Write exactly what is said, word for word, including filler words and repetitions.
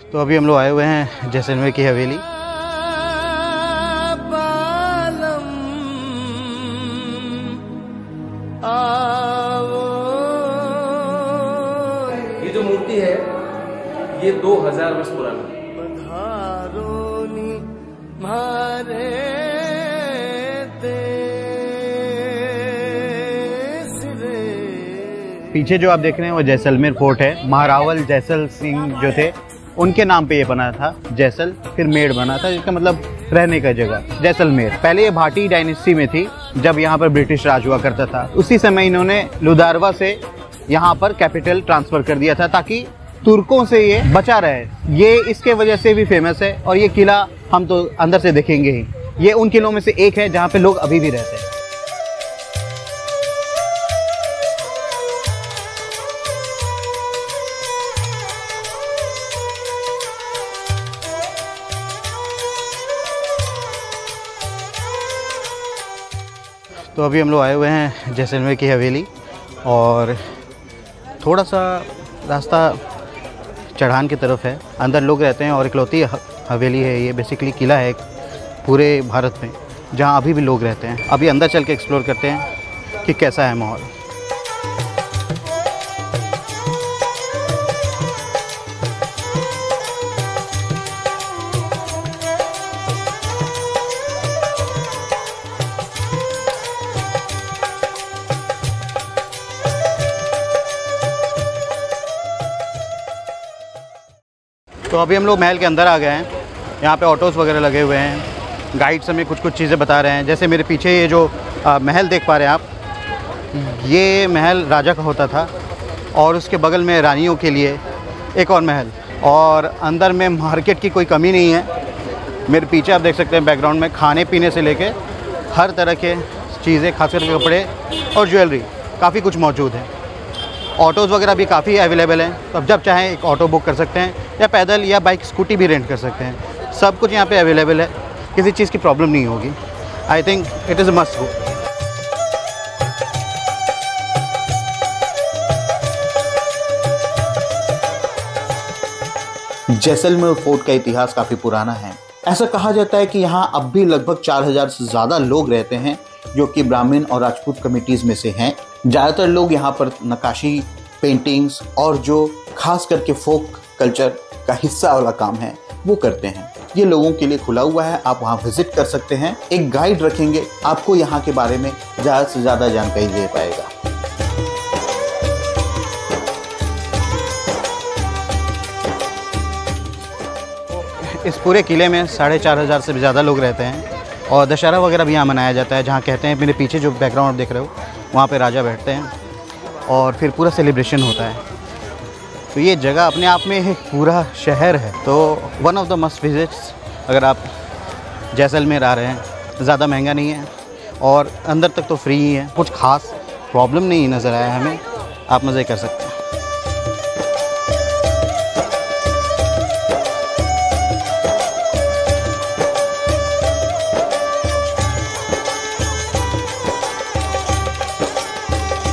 तो अभी हम लोग आए हुए हैं जैसलमेर की हवेली। ये जो मूर्ति है ये दो हजार वर्ष पुराना है। पीछे जो आप देख रहे हैं वो जैसलमेर फोर्ट है। महारावल जैसल सिंह जो थे उनके नाम पे ये बना था जैसल, फिर मेड़ बना था जिसका मतलब रहने का जगह जैसलमेर। पहले ये भाटी डायनेस्टी में थी जब यहाँ पर ब्रिटिश राज हुआ करता था। उसी समय इन्होंने लुधारवा से यहाँ पर कैपिटल ट्रांसफर कर दिया था ताकि तुर्कों से ये बचा रहे। ये इसके वजह से भी फेमस है और ये किला हम तो अंदर से देखेंगे ही। ये उन किलों में से एक है जहाँ पे लोग अभी भी रहते हैं। तो अभी हम लोग आए हुए हैं जैसलमेर की हवेली और थोड़ा सा रास्ता चढ़ान की तरफ है। अंदर लोग रहते हैं और इकलौती हवेली है ये, बेसिकली किला है एक पूरे भारत में जहां अभी भी लोग रहते हैं। अभी अंदर चल के एक्सप्लोर करते हैं कि कैसा है माहौल। तो अभी हम लोग महल के अंदर आ गए हैं। यहाँ पे ऑटोज़ वगैरह लगे हुए हैं। गाइड्स हमें कुछ कुछ चीज़ें बता रहे हैं। जैसे मेरे पीछे ये जो आ, महल देख पा रहे हैं आप, ये महल राजा का होता था और उसके बगल में रानियों के लिए एक और महल, और अंदर में मार्केट की कोई कमी नहीं है। मेरे पीछे आप देख सकते हैं बैकग्राउंड में खाने पीने से लेके हर तरह के चीज़ें, खासकर कपड़े और ज्वेलरी, काफ़ी कुछ मौजूद है। ऑटोज़ वगैरह भी काफ़ी अवेलेबल हैं, तो अब जब चाहें एक ऑटो बुक कर सकते हैं या पैदल या बाइक स्कूटी भी रेंट कर सकते हैं। सब कुछ यहाँ पे अवेलेबल है, किसी चीज़ की प्रॉब्लम नहीं होगी। I think it is a must go. Jaisalmer fort का इतिहास काफ़ी पुराना है। ऐसा कहा जाता है कि यहाँ अब भी लगभग चार हज़ार से ज़्यादा लोग रहते हैं जो कि ब्राह्मण और राजपूत कम्युनिटीज़ में से हैं। ज़्यादातर लोग यहाँ पर नक्काशी, पेंटिंग्स और जो खास करके फोक कल्चर का हिस्सा वाला काम है वो करते हैं। ये लोगों के लिए खुला हुआ है, आप वहाँ विजिट कर सकते हैं। एक गाइड रखेंगे, आपको यहाँ के बारे में ज़्यादा से ज़्यादा जानकारी दे पाएगा। इस पूरे किले में साढ़े चार हज़ार से भी ज़्यादा लोग रहते हैं और दशहरा वगैरह भी यहाँ मनाया जाता है, जहाँ कहते हैं मेरे पीछे जो बैकग्राउंड देख रहे हो वहाँ पे राजा बैठते हैं और फिर पूरा सेलिब्रेशन होता है। तो ये जगह अपने आप में एक पूरा शहर है, तो one of the must visits अगर आप जैसलमेर आ रहे हैं। ज़्यादा महंगा नहीं है और अंदर तक तो फ्री ही है, कुछ खास प्रॉब्लम नहीं नज़र आया हमें, आप मज़े कर सकते हैं।